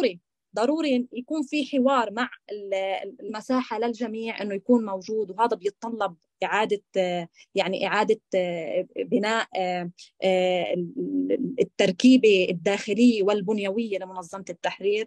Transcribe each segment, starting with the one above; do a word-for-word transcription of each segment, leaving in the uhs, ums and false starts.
ضروري ضروري يكون في حوار مع المساحة للجميع، إنه يكون موجود، وهذا بيتطلب إعادة يعني إعادة بناء التركيبة الداخلية والبنيوية لمنظمة التحرير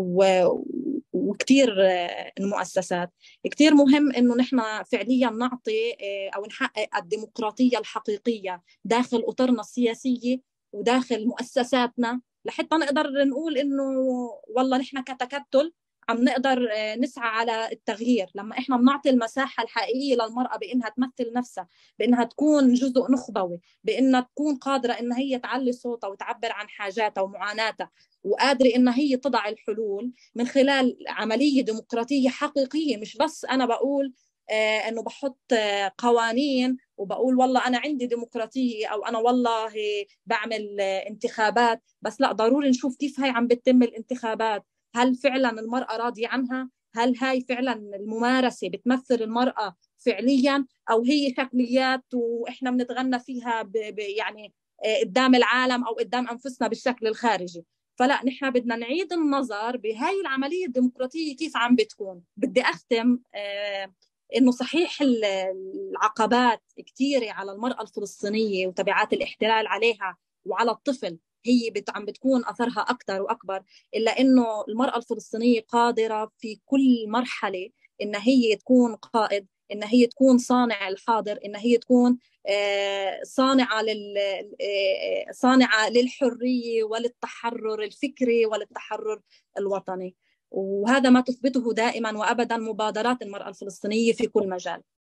وكتير المؤسسات. كتير مهم إنه نحن فعليا نعطي أو نحقق الديمقراطية الحقيقية داخل أطرنا السياسية وداخل مؤسساتنا، لحتى نقدر نقول إنه والله نحن كتكتل عم نقدر نسعى على التغيير. لما إحنا بنعطي المساحة الحقيقية للمرأة بإنها تمثل نفسها، بإنها تكون جزء نخبوي، بإنها تكون قادرة إنها هي تعلي صوتها وتعبر عن حاجاتها ومعاناتها، وقادرة إنها هي تضع الحلول من خلال عملية ديمقراطية حقيقية. مش بس أنا بقول آه إنه بحط آه قوانين وبقول والله أنا عندي ديمقراطية، أو أنا والله بعمل آه انتخابات بس. لا، ضروري نشوف كيف هاي عم بتتم الانتخابات. هل فعلا المرأة راضية عنها؟ هل هاي فعلا الممارسة بتمثل المرأة فعليا، أو هي شكليات وإحنا بنتغنى فيها ب ب يعني آه قدام العالم أو قدام أنفسنا بالشكل الخارجي؟ فلا، نحن بدنا نعيد النظر بهاي العملية الديمقراطية كيف عم بتكون. بدي أختم آه إنه صحيح العقبات كثيرة على المرأة الفلسطينية وتبعات الاحتلال عليها وعلى الطفل هي بت عم بتكون أثرها أكثر وأكبر، إلا إنه المرأة الفلسطينية قادرة في كل مرحلة إن هي تكون قائد، إن هي تكون صانع الحاضر، إن هي تكون صانعة لل صانعة للحرية وللتحرر الفكري وللتحرر الوطني. وهذا ما تثبته دائما وأبدا مبادرات المرأة الفلسطينية في كل مجال.